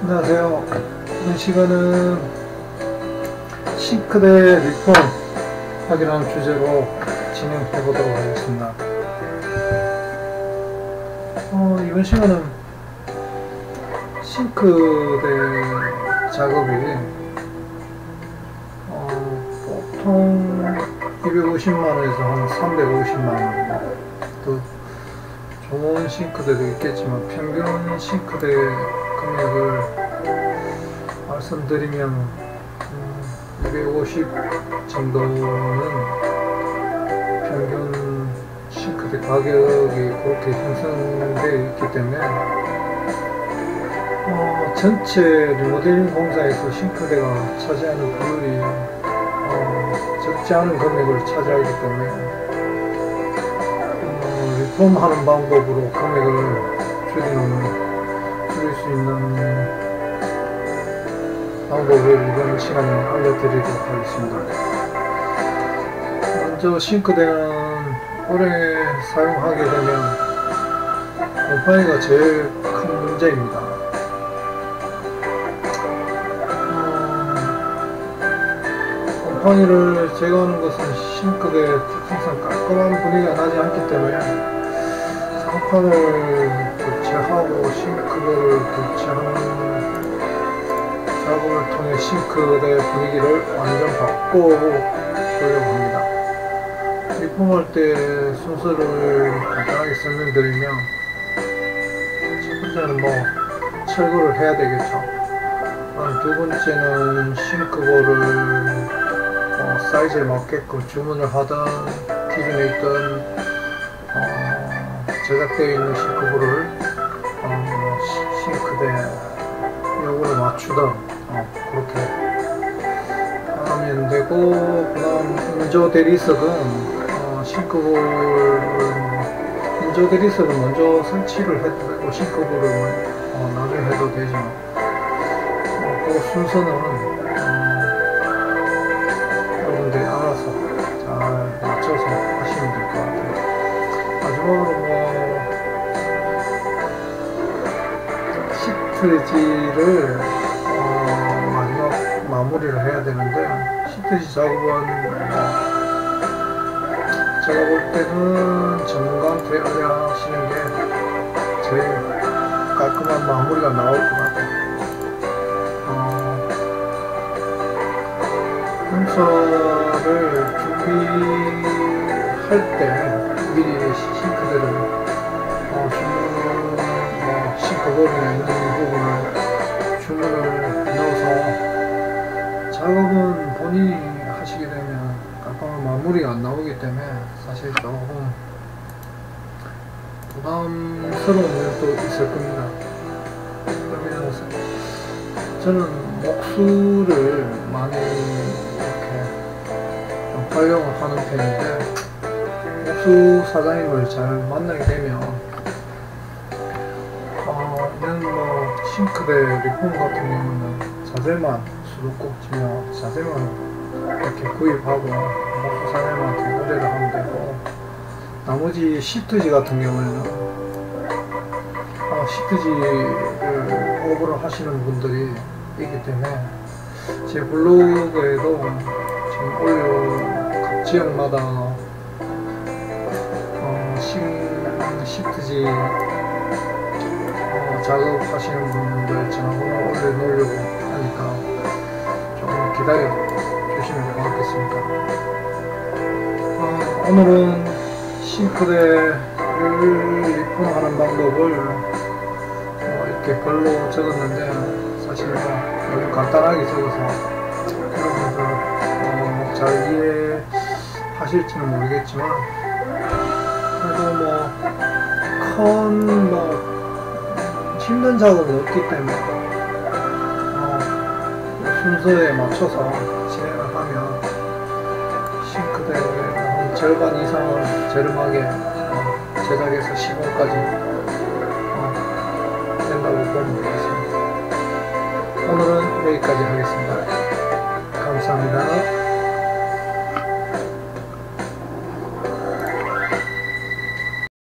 안녕하세요. 이번 시간은 싱크대 리폼 확인하는 주제로 진행해 보도록 하겠습니다. 이번 시간은 싱크대 작업이 보통 250만원에서 한 350만원, 또 좋은 싱크대도 있겠지만 평균 싱크대 금액을 말씀드리면 250 정도는 평균 싱크대 가격이 그렇게 형성되어 있기 때문에 전체 리모델링 공사에서 싱크대가 차지하는 비율이 적지 않은 금액을 차지하기 때문에 리폼하는 방법으로 금액을 줄일 수 있는 방법을 이번 시간에 알려드리도록 하겠습니다. 먼저 싱크대는 오래 사용하게 되면 곰팡이가 제일 큰 문제입니다. 곰팡이를 제거하는 것은 싱크대의 특성상 깔끔한 분위기가 나지 않기 때문에 상판을 교체하고 싱크대를 교체하는 작업을 통해 싱크대 분위기를 완전 바꿔보려고 합니다. 리폼할 때 순서를 간단하게 설명드리면, 첫 번째는 철거를 해야 되겠죠. 두 번째는 싱크볼을 사이즈에 맞게끔 주문을 하던 기존에 있던 제작되어 있는 싱크볼을 싱크대 요구를 맞추던 그렇게 하면 되고, 그 다음 인조 대리석은 인조 대리석은 먼저 설치를 해도 되고 싱크볼을 나중에 해도 되지만 그 순서는 여러분들이 알아서 잘 맞춰서 하시면 될 것 같아요. 마지막으로 시트지를 마지막 마무리를 해야 되는데, 시트지 작업은 제가 볼 때는 전문가한테 의뢰하시는 게 제일 깔끔한 마무리가 나올 것 같아요. 공사를 준비할 때 미리 싱크대를 싱크볼이나 있는 부분을 주문을 넣어서 작업은 본인이 하시게 되면 깔끔한 마무리가 안 나오기 때문에 사실 조금 부담스러운 면도 있을 겁니다. 그러면 저는 목수를 많이 이렇게 좀 활용을 하는 편인데, 목수 사장님을 잘 만나게 되면 이런 싱크대 리폼 같은 경우는 자재만 수도꼭지며 자재만 이렇게 구입하고 목수 사장님한테 의뢰를 하면 되고, 나머지 시트지 같은 경우에는 시트지를 오버를 하시는 분들이 있기 때문에 제 블로그에도 지금 각 지역마다 시트지 작업하시는 분들 전화번호 올려놓으려고 하니까 조금 기다려 주시면 고맙겠습니다. 오늘은 싱크대를 리폼하는 방법을 이렇게 글로 적었는데, 사실 너무 간단하게 적어서 여러분들 잘 이해하실지는 모르겠지만, 그래도 큰 힘든 작업은 없기 때문에 순서에 맞춰서 진행을 하면 싱크대의 한 절반 이상을 저렴하게 제작해서 시공까지 된다고 보면 되겠습니다. 오늘은 여기까지 하겠습니다. 감사합니다.